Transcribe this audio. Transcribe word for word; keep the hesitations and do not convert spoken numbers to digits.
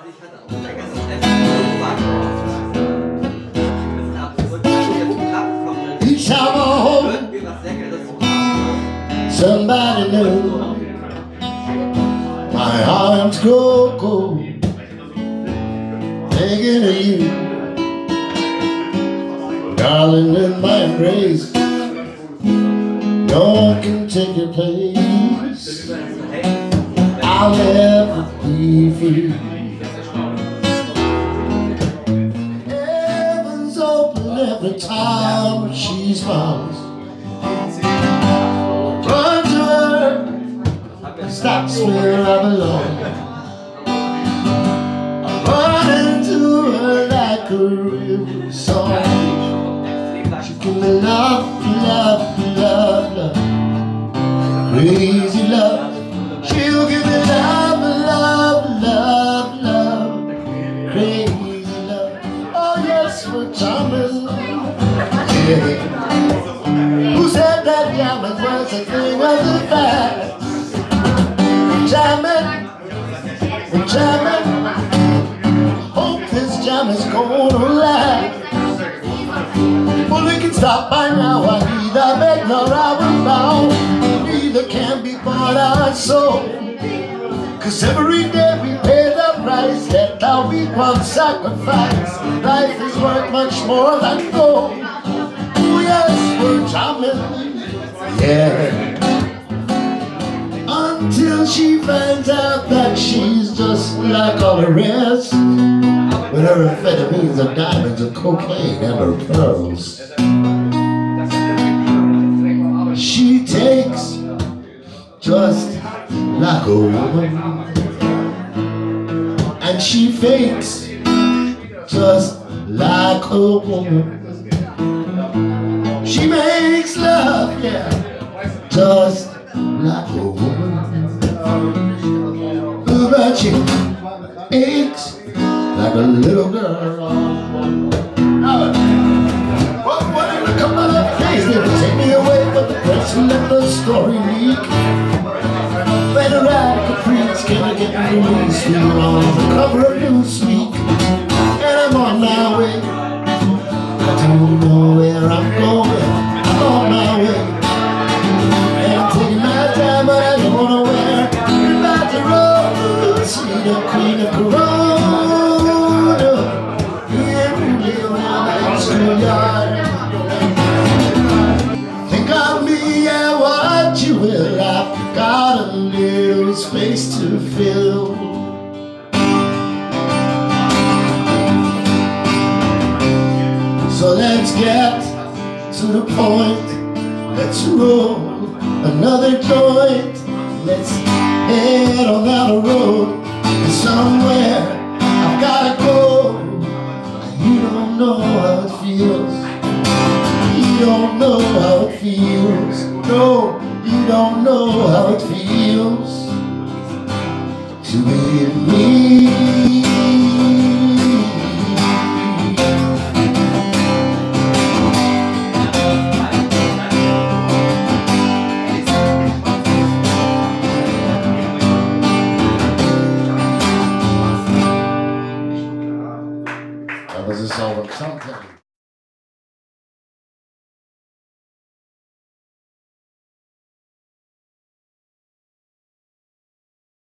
ich hatte auch vergessen, Essen Each time I hope somebody knows my arms grow cold, thinking of you, darling, in my embrace. No one can take your place. I'll never be free. Heaven's open every time she smiles. Run to her, stops where I belong. Run into her like a river song. She give me love, love, love, love, crazy love. She'll give me love, love, love, love, crazy love. Oh yes, we're charming. Yeah. Who said that jamming was a thing of the past? Jamming, we're jamming. Hope this jam is gonna last. Well, we can stop by now. I neither beg nor I will bow. Neither can be bought our soul. Cause every day we pay the price that our weak ones sacrifice. Life is worth much more than gold. Oh yes, we're charming. Yeah. Until she finds out that she's just like all the rest, with her amphetamines, her diamonds, her cocaine, and her pearls. She takes just like a woman, and she fakes just like a woman. She makes love, yeah, just like a woman. But she aches like a little girl. What wanted to come out of face, they would take me away, but the press will let the story leak. Better ride Caprice, can I get released? We were on the cover of Newsweek, and I'm on my way. I don't know where I'm going, I'm on my way. And I'm taking my time, but I don't know where. We're about to roll, see the Queen of Corona. Here we live on that schoolyard. Think of me, yeah, what you will. I've got a little space to fill. So let's get to the point. Let's roll another joint. Let's head on down the road. And somewhere I've gotta go. You don't know how it feels. You don't know how it feels. No, you don't know how it feels to be me. That was a song of something.